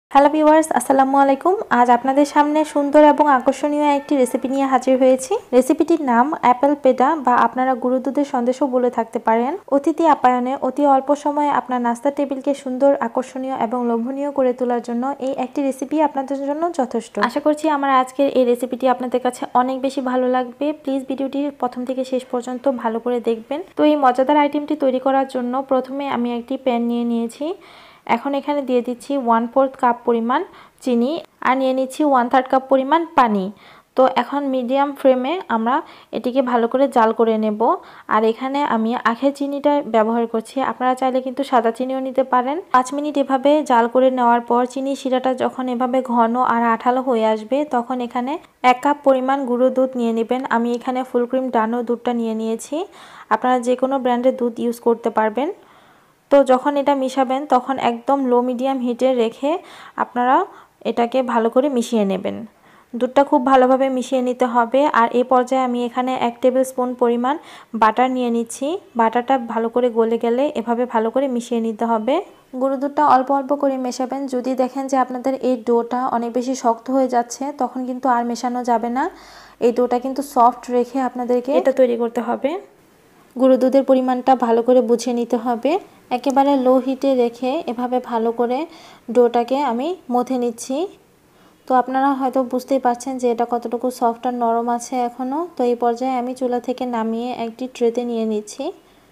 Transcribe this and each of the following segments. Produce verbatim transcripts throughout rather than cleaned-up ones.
Hello viewers, আসসালামু আলাইকুম। আজ আপনাদের সামনে সুন্দর এবং আকর্ষণীয় একটি রেসিপি নিয়ে হাজির হয়েছি। রেসিপিটির নাম অ্যাপেল পেডা বা আপনারা গুঁড়ো দুধের সন্দেশও বলে থাকতে পারেন। অতিথি আপ্যায়নে অতি অল্প সময়ে আপনার নাস্তা টেবিলকে সুন্দর, আকর্ষণীয় এবং লোভনীয় করে তোলার জন্য এই একটি রেসিপি আপনাদের জন্য যথেষ্ট। আশা করছি আমার আজকের এই রেসিপিটি আপনাদের কাছে অনেক বেশি ভালো লাগবে। প্লিজ ভিডিওটি প্রথম থেকে শেষ পর্যন্ত ভালো করে দেখবেন। তো এই মজাদার আইটেমটি তৈরি করার জন্য প্রথমে আমি একটি প্যান নিয়ে নিয়েছি। এখন এখানে দিয়ে দিচ্ছি ওয়ান ফোর্থ কাপ পরিমাণ চিনি আর নিয়ে নিচ্ছি ওয়ান থার্ড কাপ পরিমাণ পানি। তো এখন মিডিয়াম ফ্লেমে আমরা এটিকে ভালো করে জাল করে নেব। আর এখানে আমি আখের চিনিটা ব্যবহার করছি, আপনারা চাইলে কিন্তু সাদা চিনিও নিতে পারেন। পাঁচ মিনিট এভাবে জাল করে নেওয়ার পর চিনি শিরাটা যখন এভাবে ঘন আর আঠালো হয়ে আসবে তখন এখানে এক কাপ পরিমাণ গুঁড়ো দুধ নিয়ে নেবেন। আমি এখানে ফুল ক্রিম ডানো দুধটা নিয়ে নিয়েছি, আপনারা যে কোনো ব্র্যান্ডের দুধ ইউজ করতে পারবেন। তো যখন এটা মিশাবেন তখন একদম লো মিডিয়াম হিটে রেখে আপনারা এটাকে ভালো করে মিশিয়ে নেবেন। দুধটা খুব ভালোভাবে মিশিয়ে নিতে হবে। আর এই পর্যায়ে আমি এখানে এক টেবিল স্পুন পরিমাণ বাটার নিয়ে নিচ্ছি। বাটারটা ভালো করে গলে গেলে এভাবে ভালো করে মিশিয়ে নিতে হবে। গুঁড়ো দুধটা অল্প অল্প করে মেশাবেন। যদি দেখেন যে আপনাদের এই ডোটা অনেক বেশি শক্ত হয়ে যাচ্ছে তখন কিন্তু আর মেশানো যাবে না। এই ডোটা কিন্তু সফট রেখে আপনাদেরকে এটা তৈরি করতে হবে। গুঁড়ো দুধের পরিমাণটা ভালো করে বুঝে নিতে হবে। একেবারে লো হিটে রেখে এভাবে ভালো করে ডোটাকে আমি মথে নিচ্ছি। তো আপনারা হয়তো বুঝতেই পারছেন যে এটা কতটুকু সফট আর নরম আছে এখনও। তো এই পর্যায়ে আমি চুলা থেকে নামিয়ে একটি ট্রেতে নিয়ে নিচ্ছি।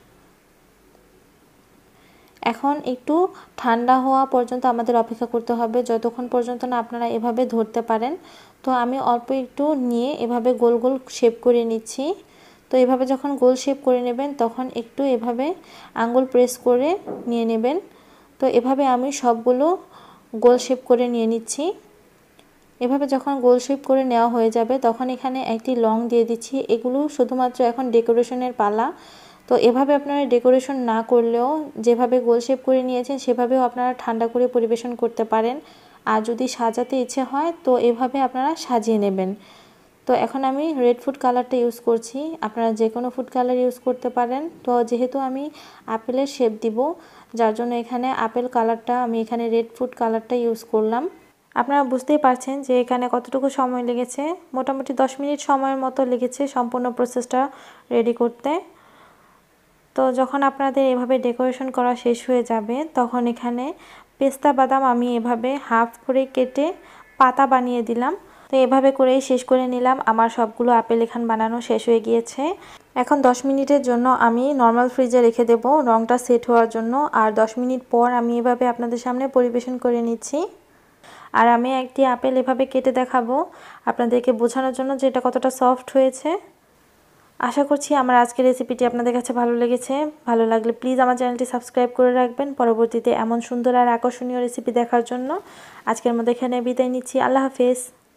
এখন একটু ঠান্ডা হওয়া পর্যন্ত আমাদের অপেক্ষা করতে হবে, যতক্ষণ পর্যন্ত না আপনারা এভাবে ধরতে পারেন। তো আমি অল্প একটু নিয়ে এভাবে গোল গোল শেপ করে নিচ্ছি। তো এভাবে যখন গোল শেপ করে নেবেন তখন একটু এভাবে আঙ্গুল প্রেস করে নিয়ে নেবেন। তো এভাবে আমি সবগুলো গোল শেপ করে নিয়ে নিচ্ছি। এভাবে যখন গোল শেপ করে নেওয়া হয়ে যাবে তখন এখানে একটি লং দিয়ে দিচ্ছি। এগুলো শুধুমাত্র এখন ডেকোরেশনের পালা। তো এভাবে আপনারা ডেকোরেশন না করলেও যেভাবে গোল শেপ করে নিয়েছেন সেভাবেও আপনারা ঠান্ডা করে পরিবেশন করতে পারেন। আর যদি সাজাতে ইচ্ছে হয় তো এভাবে আপনারা সাজিয়ে নেবেন। তো এখন আমি রেড ফুড কালারটা ইউজ করছি, আপনারা যে কোনো ফুড কালার ইউজ করতে পারেন। তো যেহেতু আমি আপেলের শেপ দিব যার জন্য এখানে আপেল কালারটা আমি এখানে রেড ফুড কালারটা ইউজ করলাম। আপনারা বুঝতেই পারছেন যে এখানে কতটুকু সময় লেগেছে। মোটামুটি দশ মিনিট সময়ের মতো লেগেছে সম্পূর্ণ প্রসেসটা রেডি করতে। তো যখন আপনাদের এভাবে ডেকোরেশন করা শেষ হয়ে যাবে তখন এখানে পেস্তা বাদাম আমি এভাবে হাফ করে কেটে পাতা বানিয়ে দিলাম। তো এভাবে করেই শেষ করে নিলাম। আমার সবগুলো আপেল এখান বানানো শেষ হয়ে গিয়েছে। এখন দশ মিনিটের জন্য আমি নর্মাল ফ্রিজে রেখে দেব রঙটা সেট হওয়ার জন্য। আর দশ মিনিট পর আমি এভাবে আপনাদের সামনে পরিবেশন করে নিচ্ছি। আর আমি একটি আপেল এভাবে কেটে দেখাবো আপনাদেরকে বোঝানোর জন্য যে এটা কতটা সফট হয়েছে। আশা করছি আমার আজকের রেসিপিটি আপনাদের কাছে ভালো লেগেছে। ভালো লাগলে প্লিজ আমার চ্যানেলটি সাবস্ক্রাইব করে রাখবেন পরবর্তীতে এমন সুন্দর আর আকর্ষণীয় রেসিপি দেখার জন্য। আজকের মতো এখানে বিদায় নিচ্ছি। আল্লাহ হাফেজ।